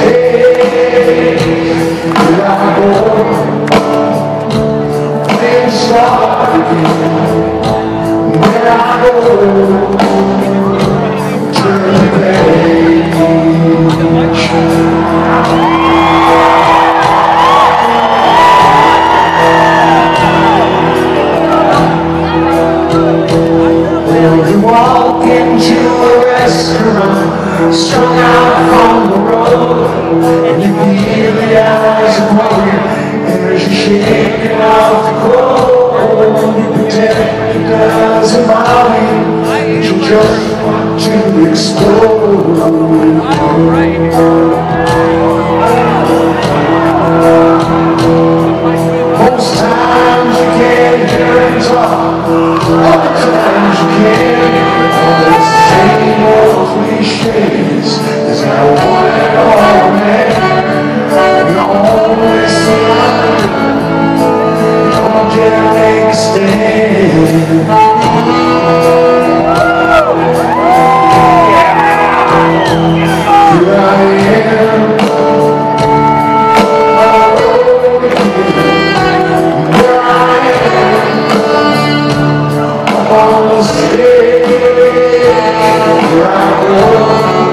day, here I go, things start again. There I go, turn the page. Well, you walk into a restaurant, strung out from the road, and you feel the eyes of worry as you're shaking off the cold. You pretend it doesn't bother you, but you just want to explode. Most times you can't hear him talk, other times you can. All the same old cliches, there's no one at all, man. And only surrounded, don't dare make a stand. Here I am, on the stage, where I go.